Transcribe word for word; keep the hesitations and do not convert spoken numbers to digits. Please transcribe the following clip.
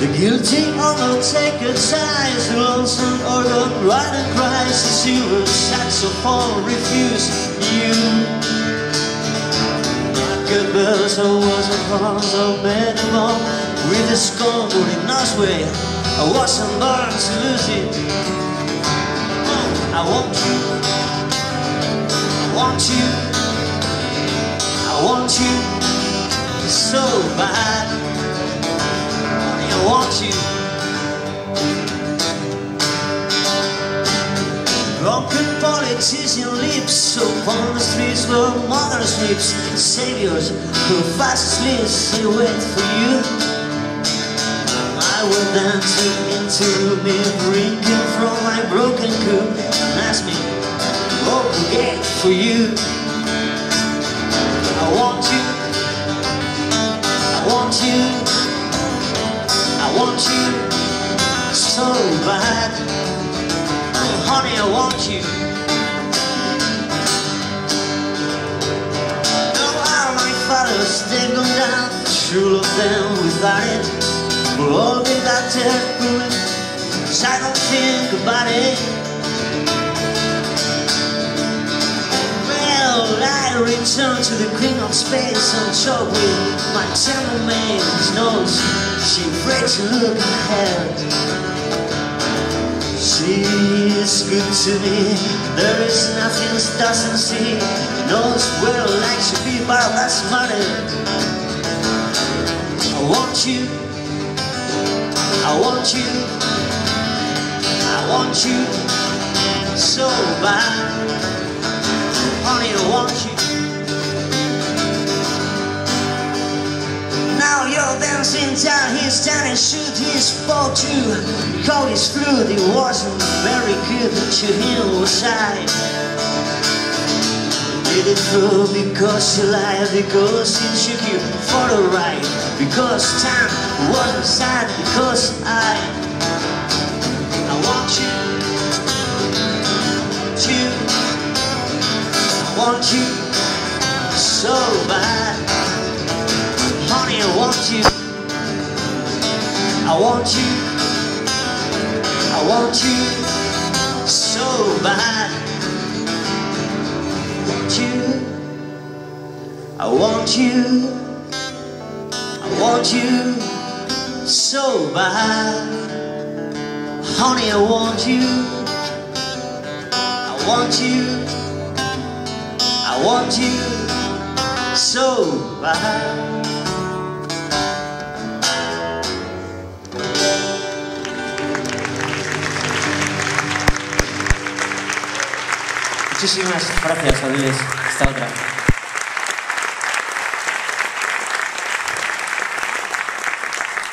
The guilty undertaker ties the lonesome organ right and cries. The silver saxophone refused you. Good bells, I was upon so many more. With a scorn in North way, I wasn't born to lose it. I want you, I want you, I want you so bad. Honey, I want you. Broken politician lips upon the streets were mother's lips. Saviors who fast asleep say wait for you. I went dancing into me, drinking from my broken cup, and asked me, open gate for you. I want you, I want you, I want you so bad. Honey, I want you. No, all my fathers, they've gone down, true of them without it. We'll all be that terrible, cause I don't think about it. Well, I return to the queen of space and talk with my tender maid. His nose, she afraid to look ahead. She's good to me, there is nothing she doesn't see. Knows where I like to be, but that's money. I want you, I want you, I want you so bad. Honey, I want you. Now you're dancing down his standing shoot. He spoke to called his flute. It wasn't very good to him, was I? Did it through because you lied, because he shook you for the ride, because time wasn't sad, because I I want you, you, I want you so bad. Honey, I want you, I want you, I want you so bad. I want you, I want you so bad. Honey, I want you, I want you, I want you so bad. Muchísimas gracias, Avilés. Hasta otra.